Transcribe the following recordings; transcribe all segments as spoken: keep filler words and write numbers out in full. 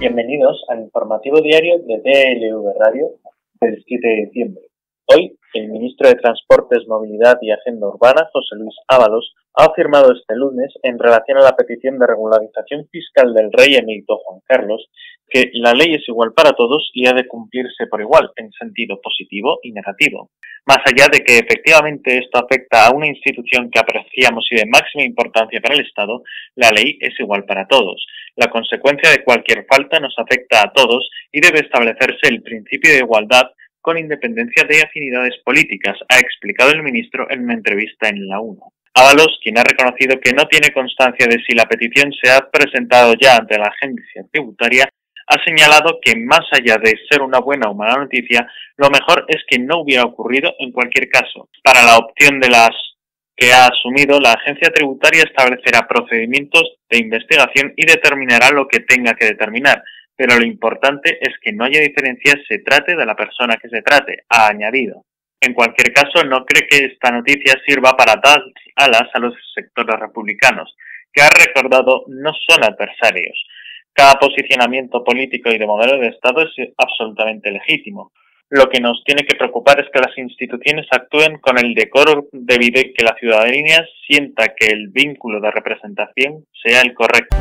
Bienvenidos al informativo diario de D L V Radio del siete de diciembre. Hoy, el ministro de Transportes, Movilidad y Agenda Urbana, José Luis Ábalos, ha afirmado este lunes, en relación a la petición de regularización fiscal del rey emérito Juan Carlos, que la ley es igual para todos y ha de cumplirse por igual, en sentido positivo y negativo. Más allá de que efectivamente esto afecta a una institución que apreciamos y de máxima importancia para el Estado, la ley es igual para todos. La consecuencia de cualquier falta nos afecta a todos y debe establecerse el principio de igualdad con independencia de afinidades políticas, ha explicado el ministro en una entrevista en La Uno. Ábalos, quien ha reconocido que no tiene constancia de si la petición se ha presentado ya ante la agencia tributaria, ha señalado que más allá de ser una buena o mala noticia, lo mejor es que no hubiera ocurrido en cualquier caso. Para la opción de las que ha asumido, la agencia tributaria establecerá procedimientos de investigación y determinará lo que tenga que determinar, pero lo importante es que no haya diferencias, se trate de la persona que se trate, ha añadido. En cualquier caso, no cree que esta noticia sirva para dar alas a los sectores republicanos, que ha recordado no son adversarios. Cada posicionamiento político y de modelo de Estado es absolutamente legítimo. Lo que nos tiene que preocupar es que las instituciones actúen con el decoro debido y que la ciudadanía sienta que el vínculo de representación sea el correcto.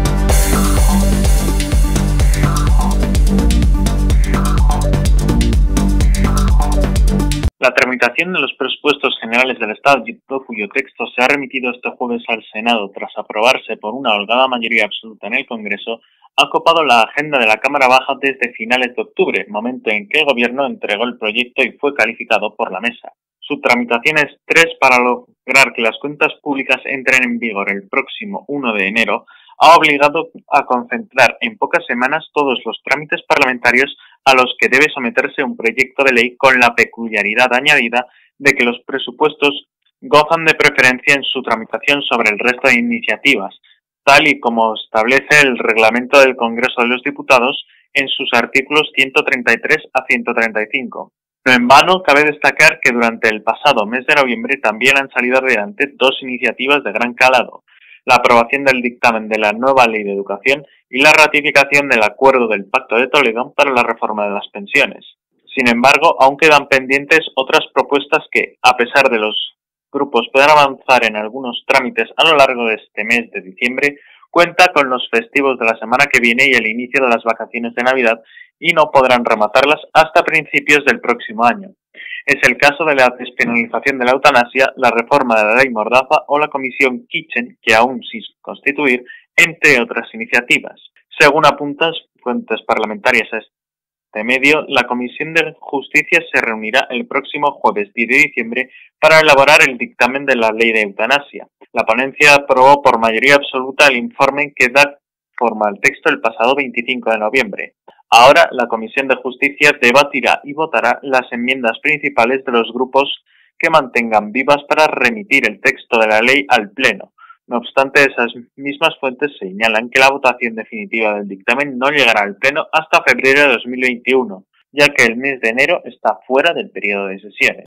La tramitación de los presupuestos generales del Estado, cuyo texto se ha remitido este jueves al Senado tras aprobarse por una holgada mayoría absoluta en el Congreso, ha copado la agenda de la Cámara Baja desde finales de octubre, momento en que el Gobierno entregó el proyecto y fue calificado por la Mesa. Su tramitación es tres para lograr que las cuentas públicas entren en vigor el próximo uno de enero, ha obligado a concentrar en pocas semanas todos los trámites parlamentarios a los que debe someterse un proyecto de ley, con la peculiaridad añadida de que los presupuestos gozan de preferencia en su tramitación sobre el resto de iniciativas, tal y como establece el reglamento del Congreso de los Diputados en sus artículos ciento treinta y tres a ciento treinta y cinco. No en vano, cabe destacar que durante el pasado mes de noviembre también han salido adelante dos iniciativas de gran calado: la aprobación del dictamen de la nueva Ley de Educación y la ratificación del acuerdo del Pacto de Toledo para la reforma de las pensiones. Sin embargo, aún quedan pendientes otras propuestas que, a pesar de los grupos puedan avanzar en algunos trámites a lo largo de este mes de diciembre, cuenta con los festivos de la semana que viene y el inicio de las vacaciones de Navidad y no podrán rematarlas hasta principios del próximo año. Es el caso de la despenalización de la eutanasia, la reforma de la ley Mordaza o la comisión Kitchen, que aún sin constituir, entre otras iniciativas. Según apuntan fuentes parlamentarias a este medio, la Comisión de Justicia se reunirá el próximo jueves diez de diciembre para elaborar el dictamen de la ley de eutanasia. La ponencia aprobó por mayoría absoluta el informe que da forma al texto el pasado veinticinco de noviembre. Ahora, la Comisión de Justicia debatirá y votará las enmiendas principales de los grupos que mantengan vivas para remitir el texto de la ley al Pleno. No obstante, esas mismas fuentes señalan que la votación definitiva del dictamen no llegará al Pleno hasta febrero de dos mil veintiuno, ya que el mes de enero está fuera del periodo de sesiones.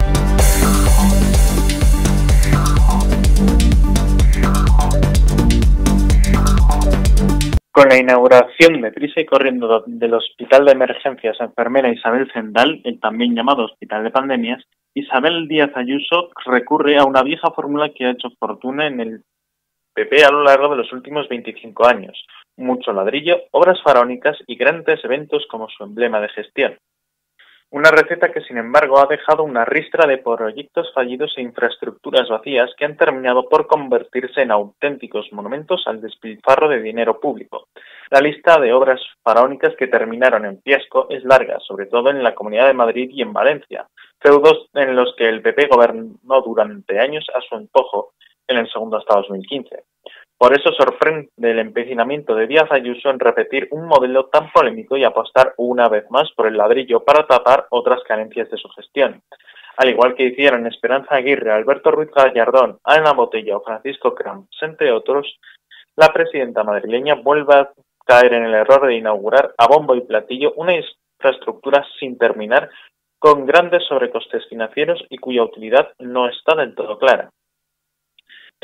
Con la inauguración de prisa y corriendo del Hospital de Emergencias Enfermera Isabel Zendal, el también llamado Hospital de Pandemias, Isabel Díaz Ayuso recurre a una vieja fórmula que ha hecho fortuna en el P P a lo largo de los últimos veinticinco años: mucho ladrillo, obras faraónicas y grandes eventos como su emblema de gestión. Una receta que, sin embargo, ha dejado una ristra de proyectos fallidos e infraestructuras vacías que han terminado por convertirse en auténticos monumentos al despilfarro de dinero público. La lista de obras faraónicas que terminaron en fiasco es larga, sobre todo en la Comunidad de Madrid y en Valencia, feudos en los que el P P gobernó durante años a su antojo en el segundo hasta dos mil quince. Por eso sorprende el empecinamiento de Díaz Ayuso en repetir un modelo tan polémico y apostar una vez más por el ladrillo para tapar otras carencias de su gestión. Al igual que hicieron Esperanza Aguirre, Alberto Ruiz Gallardón, Ana Botella o Francisco Camps, entre otros, la presidenta madrileña vuelve a caer en el error de inaugurar a bombo y platillo una infraestructura sin terminar, con grandes sobrecostes financieros y cuya utilidad no está del todo clara.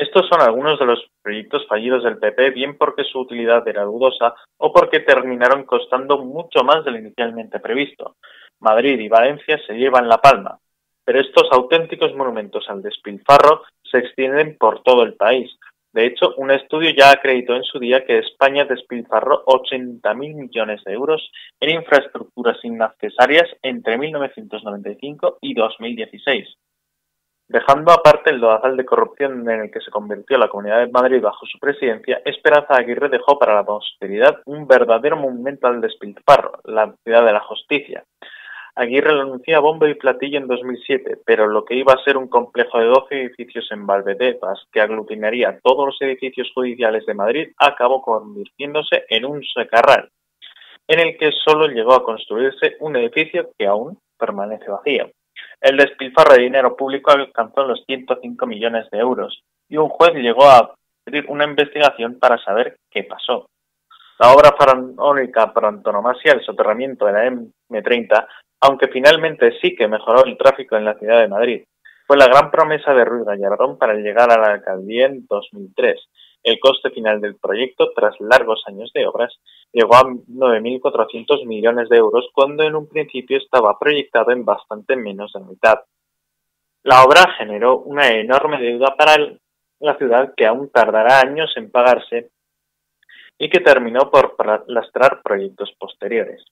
Estos son algunos de los proyectos fallidos del P P, bien porque su utilidad era dudosa o porque terminaron costando mucho más de lo inicialmente previsto. Madrid y Valencia se llevan la palma, pero estos auténticos monumentos al despilfarro se extienden por todo el país. De hecho, un estudio ya acreditó en su día que España despilfarró ochenta mil millones de euros en infraestructuras innecesarias entre mil novecientos noventa y cinco y dos mil dieciséis. Dejando aparte el lodazal de corrupción en el que se convirtió la Comunidad de Madrid bajo su presidencia, Esperanza Aguirre dejó para la posteridad un verdadero monumento al despilfarro, la ciudad de la justicia. Aguirre lo anunció a bombo y platillo en dos mil siete, pero lo que iba a ser un complejo de doce edificios en Valdebebas que aglutinaría todos los edificios judiciales de Madrid acabó convirtiéndose en un secarral, en el que solo llegó a construirse un edificio que aún permanece vacío. El despilfarro de dinero público alcanzó los ciento cinco millones de euros y un juez llegó a abrir una investigación para saber qué pasó. La obra faraónica por antonomasia, el soterramiento de la eme treinta, aunque finalmente sí que mejoró el tráfico en la ciudad de Madrid, fue la gran promesa de Ruiz Gallardón para llegar a la alcaldía en dos mil tres. El coste final del proyecto, tras largos años de obras, llegó a nueve mil cuatrocientos millones de euros cuando en un principio estaba proyectado en bastante menos de la mitad. La obra generó una enorme deuda para la ciudad que aún tardará años en pagarse y que terminó por lastrar proyectos posteriores.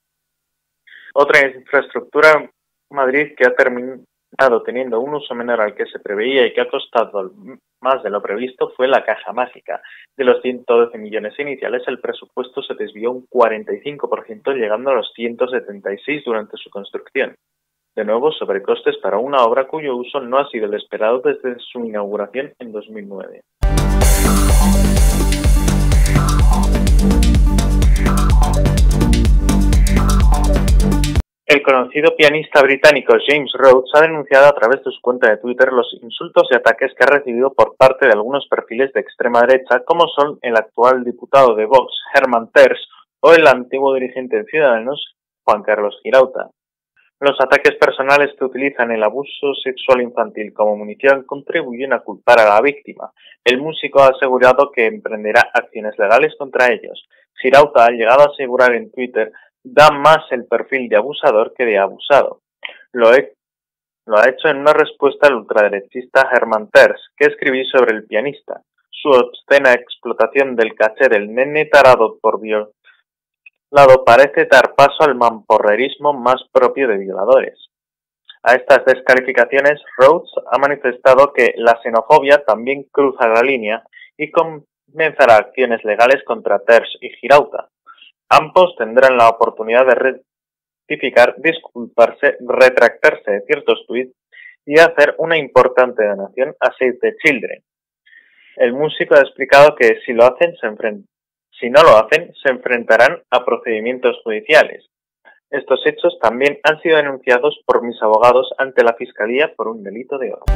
Otra infraestructura en Madrid que ha terminado teniendo un uso menor al que se preveía y que ha costado más de lo previsto fue la Caja Mágica. De los ciento doce millones iniciales, el presupuesto se desvió un cuarenta y cinco por ciento, llegando a los ciento setenta y seis durante su construcción. De nuevo, sobrecostes para una obra cuyo uso no ha sido el esperado desde su inauguración en dos mil nueve. El conocido pianista británico James Rhodes ha denunciado a través de su cuenta de Twitter los insultos y ataques que ha recibido por parte de algunos perfiles de extrema derecha, como son el actual diputado de Vox, Herman Tertsch, o el antiguo dirigente de Ciudadanos, Juan Carlos Girauta. Los ataques personales que utilizan el abuso sexual infantil como munición contribuyen a culpar a la víctima. El músico ha asegurado que emprenderá acciones legales contra ellos. Girauta ha llegado a asegurar en Twitter: da más el perfil de abusador que de abusado. Lo, he, lo ha hecho en una respuesta al ultraderechista Herman Tertsch, que escribí sobre el pianista. Su obscena explotación del caché del nene tarado por violado parece dar paso al mamporrerismo más propio de violadores. A estas descalificaciones, Rhodes ha manifestado que la xenofobia también cruza la línea y comenzará acciones legales contra Tertsch y Girauta. Ambos tendrán la oportunidad de rectificar, disculparse, retractarse de ciertos tuits y hacer una importante donación a Save the Children. El músico ha explicado que si lo hacen, se enfrentan, si no lo hacen, se enfrentarán a procedimientos judiciales. Estos hechos también han sido denunciados por mis abogados ante la Fiscalía por un delito de odio.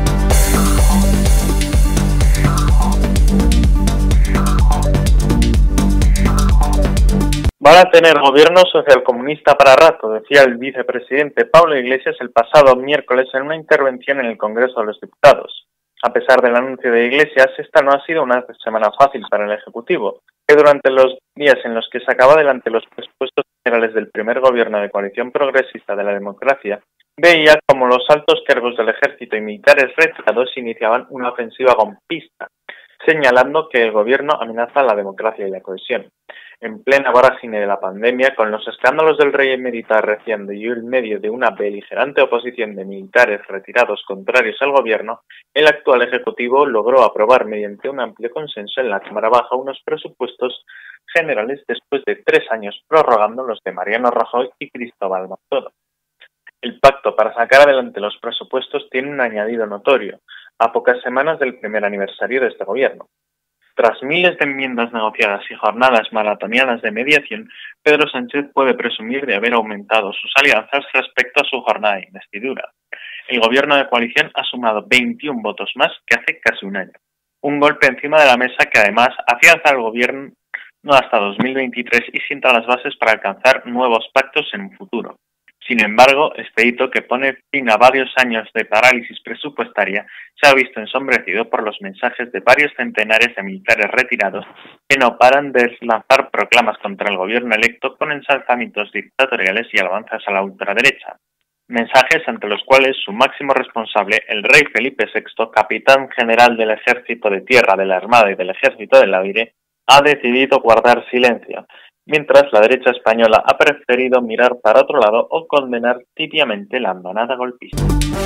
Van a tener gobierno socialcomunista para rato, decía el vicepresidente Pablo Iglesias el pasado miércoles en una intervención en el Congreso de los Diputados. A pesar del anuncio de Iglesias, esta no ha sido una semana fácil para el Ejecutivo, que durante los días en los que sacaba adelante los presupuestos generales del primer gobierno de coalición progresista de la democracia, veía como los altos cargos del ejército y militares retirados iniciaban una ofensiva golpista, señalando que el gobierno amenaza la democracia y la cohesión. En plena vorágine de la pandemia, con los escándalos del rey emérito arreciando y en medio de una beligerante oposición de militares retirados contrarios al gobierno, el actual Ejecutivo logró aprobar mediante un amplio consenso en la Cámara Baja unos presupuestos generales después de tres años prorrogando los de Mariano Rajoy y Cristóbal Montoro. El pacto para sacar adelante los presupuestos tiene un añadido notorio, a pocas semanas del primer aniversario de este gobierno. Tras miles de enmiendas negociadas y jornadas maratonianas de mediación, Pedro Sánchez puede presumir de haber aumentado sus alianzas respecto a su jornada de investidura. El gobierno de coalición ha sumado veintiún votos más que hace casi un año. Un golpe encima de la mesa que además afianza al gobierno hasta dos mil veintitrés y sienta las bases para alcanzar nuevos pactos en un futuro. Sin embargo, este hito, que pone fin a varios años de parálisis presupuestaria, se ha visto ensombrecido por los mensajes de varios centenares de militares retirados que no paran de lanzar proclamas contra el gobierno electo con ensalzamientos dictatoriales y alabanzas a la ultraderecha. Mensajes ante los cuales su máximo responsable, el rey Felipe sexto, capitán general del Ejército de Tierra, de la Armada y del Ejército del Aire, ha decidido guardar silencio, mientras la derecha española ha preferido mirar para otro lado o condenar tibiamente la andanada golpista.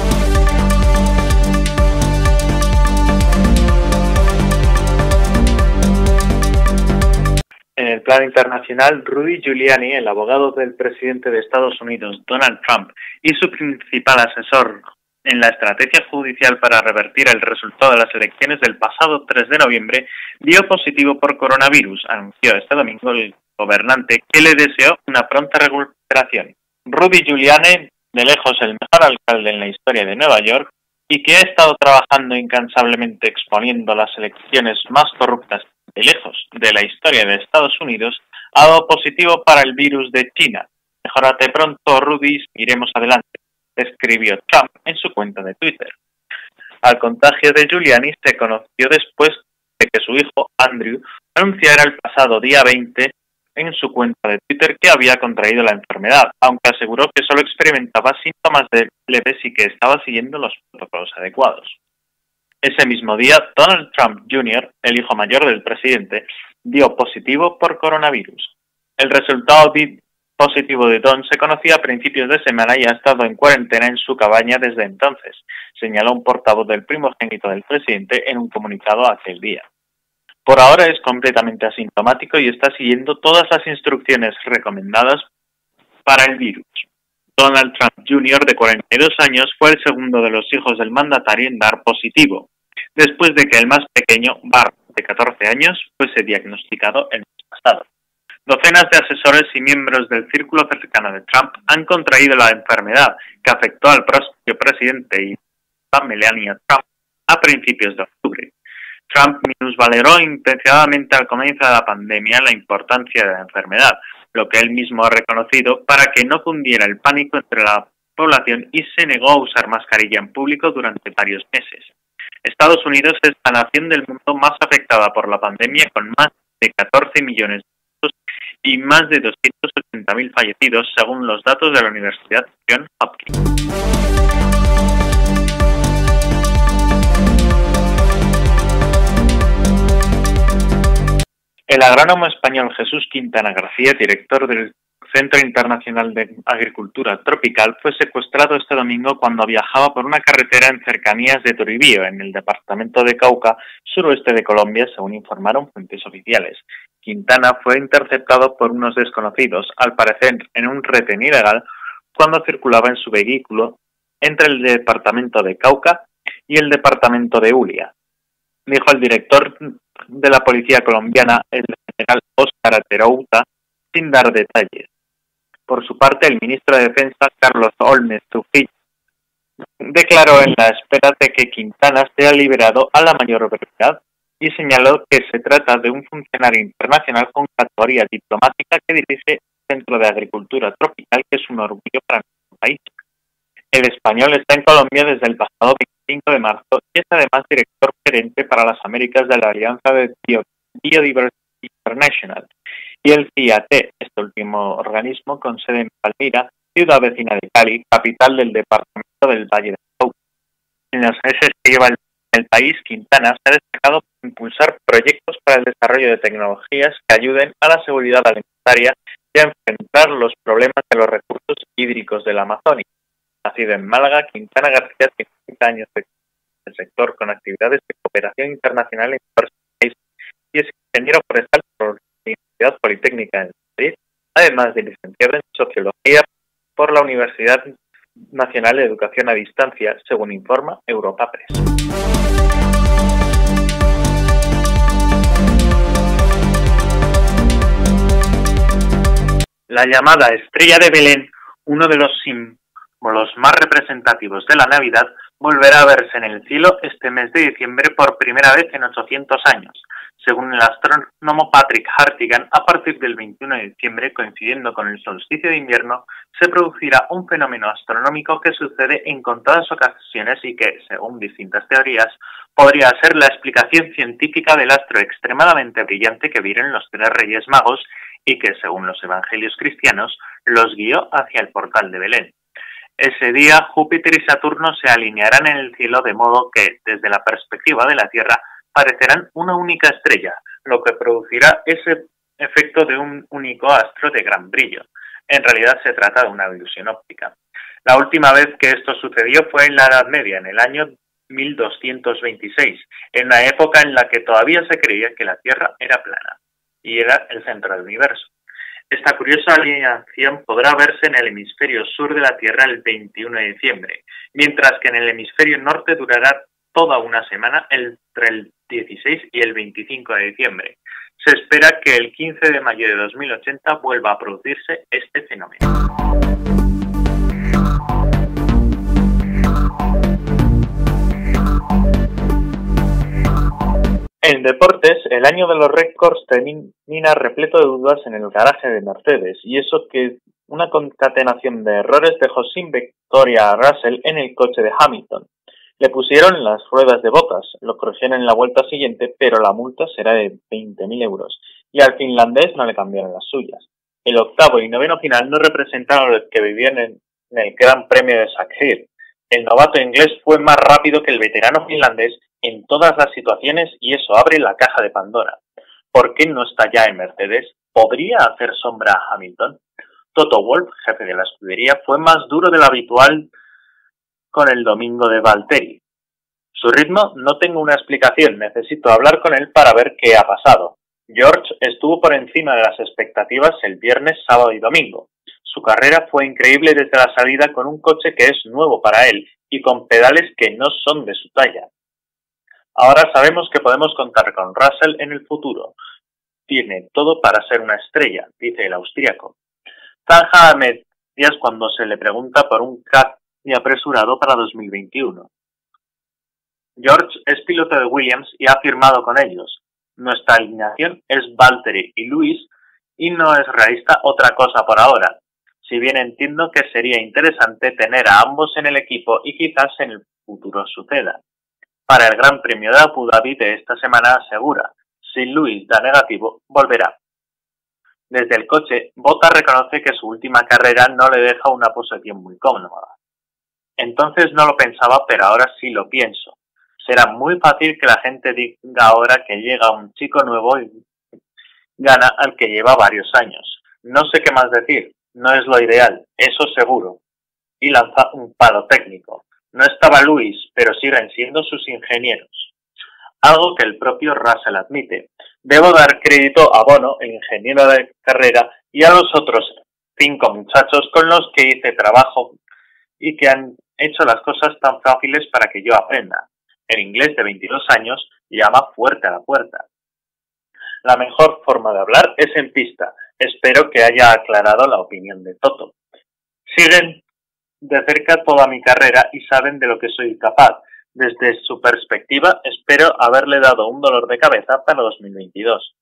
En el plano internacional, Rudy Giuliani, el abogado del presidente de Estados Unidos, Donald Trump, y su principal asesor en la estrategia judicial para revertir el resultado de las elecciones del pasado tres de noviembre, dio positivo por coronavirus, anunció este domingo el gobernante, que le deseó una pronta recuperación. Rudy Giuliani, de lejos el mejor alcalde en la historia de Nueva York, y que ha estado trabajando incansablemente exponiendo las elecciones más corruptas de lejos de la historia de Estados Unidos, ha dado positivo para el virus de China. Mejórate pronto, Rudy, iremos adelante, escribió Trump en su cuenta de Twitter. Al contagio de Giuliani se conoció después de que su hijo, Andrew, anunciara el pasado día veinte en su cuenta de Twitter que había contraído la enfermedad, aunque aseguró que solo experimentaba síntomas de leves y que estaba siguiendo los protocolos adecuados. Ese mismo día, Donald Trump junior, el hijo mayor del presidente, dio positivo por coronavirus. El resultado positivo de Don se conocía a principios de semana y ha estado en cuarentena en su cabaña desde entonces, señaló un portavoz del primogénito del presidente en un comunicado aquel día. Por ahora es completamente asintomático y está siguiendo todas las instrucciones recomendadas para el virus. Donald Trump junior, de cuarenta y dos años, fue el segundo de los hijos del mandatario en dar positivo, después de que el más pequeño, Barr, de catorce años, fuese diagnosticado el mes pasado. Docenas de asesores y miembros del círculo cercano de Trump han contraído la enfermedad que afectó al propio presidente y a Melania Trump a principios de octubre. Trump minusvaloró intencionadamente al comienzo de la pandemia la importancia de la enfermedad, lo que él mismo ha reconocido, para que no cundiera el pánico entre la población y se negó a usar mascarilla en público durante varios meses. Estados Unidos es la nación del mundo más afectada por la pandemia, con más de catorce millones de casos y más de doscientos ochenta mil fallecidos, según los datos de la Universidad Johns Hopkins. El agrónomo español Jesús Quintana García, director del Centro Internacional de Agricultura Tropical, fue secuestrado este domingo cuando viajaba por una carretera en cercanías de Toribío, en el departamento de Cauca, suroeste de Colombia, según informaron fuentes oficiales. Quintana fue interceptado por unos desconocidos, al parecer en un retén ilegal, cuando circulaba en su vehículo entre el departamento de Cauca y el departamento de Huila, dijo el director de la policía colombiana, el general Óscar Aterouta, sin dar detalles. Por su parte, el ministro de Defensa, Carlos Olmes Trujillo, declaró en la espera de que Quintana sea liberado a la mayor brevedad y señaló que se trata de un funcionario internacional con categoría diplomática que dirige el Centro de Agricultura Tropical, que es un orgullo para nuestro país. El español está en Colombia desde el pasado veinticinco de marzo y es además director gerente para las Américas de la Alianza de Biodiversity International y el C I A T, este último organismo con sede en Palmira, ciudad vecina de Cali, capital del departamento del Valle de Cauca. En los meses que lleva el, el país, Quintana se ha destacado por impulsar proyectos para el desarrollo de tecnologías que ayuden a la seguridad alimentaria y a enfrentar los problemas de los recursos hídricos de la Amazonia. Nacido en Málaga, Quintana García tiene treinta años de el sector con actividades de cooperación internacional en diversos países y es ingeniero forestal por la Universidad Politécnica de Madrid, además de licenciado en Sociología por la Universidad Nacional de Educación a Distancia, según informa Europa Press. La llamada Estrella de Belén, uno de los símbolos más representativos de la Navidad, volverá a verse en el cielo este mes de diciembre por primera vez en ochocientos años. Según el astrónomo Patrick Hartigan, a partir del veintiuno de diciembre, coincidiendo con el solsticio de invierno, se producirá un fenómeno astronómico que sucede en contadas ocasiones y que, según distintas teorías, podría ser la explicación científica del astro extremadamente brillante que vieron los tres Reyes Magos y que, según los evangelios cristianos, los guió hacia el portal de Belén. Ese día, Júpiter y Saturno se alinearán en el cielo de modo que, desde la perspectiva de la Tierra, parecerán una única estrella, lo que producirá ese efecto de un único astro de gran brillo. En realidad se trata de una ilusión óptica. La última vez que esto sucedió fue en la Edad Media, en el año mil doscientos veintiséis, en una época en la que todavía se creía que la Tierra era plana y era el centro del universo. Esta curiosa alineación podrá verse en el hemisferio sur de la Tierra el veintiuno de diciembre, mientras que en el hemisferio norte durará toda una semana entre el dieciséis y el veinticinco de diciembre. Se espera que el quince de mayo de dos mil ochenta vuelva a producirse este fenómeno. En deportes, el año de los récords termina repleto de dudas en el garaje de Mercedes, y eso que una concatenación de errores dejó sin victoria a Russell en el coche de Hamilton. Le pusieron las ruedas de Bottas, lo corrigieron en la vuelta siguiente, pero la multa será de veinte mil euros, y al finlandés no le cambiaron las suyas. El octavo y noveno final no representaron lo que vivían en, en el Gran Premio de Sakhir. El novato inglés fue más rápido que el veterano finlandés en todas las situaciones y eso abre la caja de Pandora. ¿Por qué no está ya en Mercedes? ¿Podría hacer sombra a Hamilton? Toto Wolff, jefe de la escudería, fue más duro de lo habitual con el domingo de Valtteri. Su ritmo no tengo una explicación, necesito hablar con él para ver qué ha pasado. George estuvo por encima de las expectativas el viernes, sábado y domingo. Su carrera fue increíble desde la salida con un coche que es nuevo para él y con pedales que no son de su talla. Ahora sabemos que podemos contar con Russell en el futuro. Tiene todo para ser una estrella, dice el austríaco. Zanja a medias cuando se le pregunta por un cambio apresurado para dos mil veintiuno. George es piloto de Williams y ha firmado con ellos. Nuestra alineación es Valtteri y Lewis y no es realista otra cosa por ahora. Si bien entiendo que sería interesante tener a ambos en el equipo y quizás en el futuro suceda. Para el Gran Premio de Abu Dhabi de esta semana asegura, si Lewis da negativo, volverá. Desde el coche, Bottas reconoce que su última carrera no le deja una posición muy cómoda. Entonces no lo pensaba, pero ahora sí lo pienso. Será muy fácil que la gente diga ahora que llega un chico nuevo y gana al que lleva varios años. No sé qué más decir, no es lo ideal, eso seguro. Y lanza un palo técnico. No estaba Lewis, pero siguen siendo sus ingenieros. Algo que el propio Russell admite. Debo dar crédito a Bono, el ingeniero de carrera, y a los otros cinco muchachos con los que hice trabajo y que han hecho las cosas tan fáciles para que yo aprenda. El inglés de veintidós años llama fuerte a la puerta. La mejor forma de hablar es en pista. Espero que haya aclarado la opinión de Toto. Siguen de cerca toda mi carrera y saben de lo que soy capaz. Desde su perspectiva, espero haberle dado un dolor de cabeza para dos mil veintidós.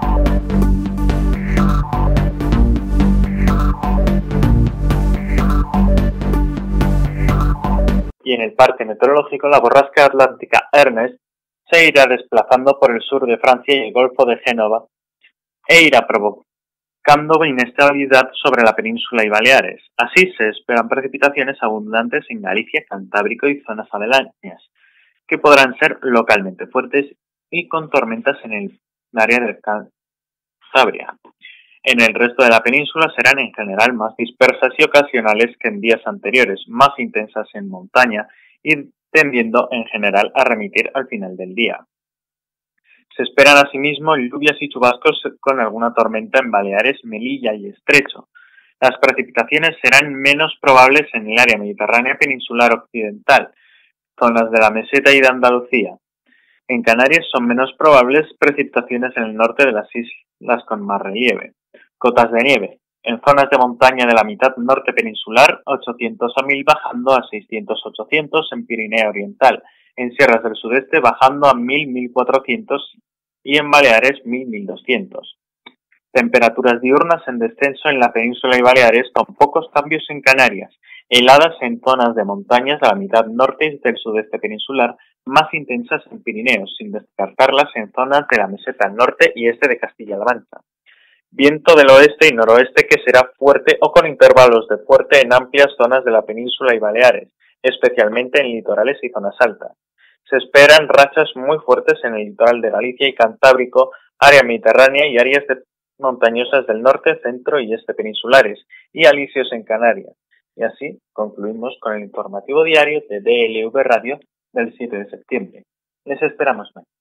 Y en el parque meteorológico, la borrasca atlántica Ernest se irá desplazando por el sur de Francia y el Golfo de Génova e irá provocando inestabilidad sobre la península y Baleares. Así se esperan precipitaciones abundantes en Galicia, Cantábrico y zonas aledañas, que podrán ser localmente fuertes y con tormentas en el área de Cantabria. En el resto de la península serán en general más dispersas y ocasionales que en días anteriores, más intensas en montaña y tendiendo en general a remitir al final del día. Se esperan asimismo lluvias y chubascos con alguna tormenta en Baleares, Melilla y Estrecho. Las precipitaciones serán menos probables en el área mediterránea peninsular occidental, zonas de la meseta y de Andalucía. En Canarias son menos probables precipitaciones en el norte de las islas con más relieve. Cotas de nieve. En zonas de montaña de la mitad norte peninsular, ochocientos a mil bajando a seiscientos a ochocientos en Pirineo Oriental. En sierras del sudeste bajando a mil a mil cuatrocientos y en Baleares mil a mil doscientos. Temperaturas diurnas en descenso en la península y Baleares con pocos cambios en Canarias, heladas en zonas de montañas de la mitad norte y del sudeste peninsular, más intensas en Pirineos, sin descartarlas en zonas de la meseta norte y este de Castilla-La Mancha. Viento del oeste y noroeste que será fuerte o con intervalos de fuerte en amplias zonas de la península y Baleares, especialmente en litorales y zonas altas. Se esperan rachas muy fuertes en el litoral de Galicia y Cantábrico, área mediterránea y áreas de montañosas del norte, centro y este peninsulares, y alisios en Canarias. Y así concluimos con el informativo diario de D L V Radio del siete de septiembre. Les esperamos mañana.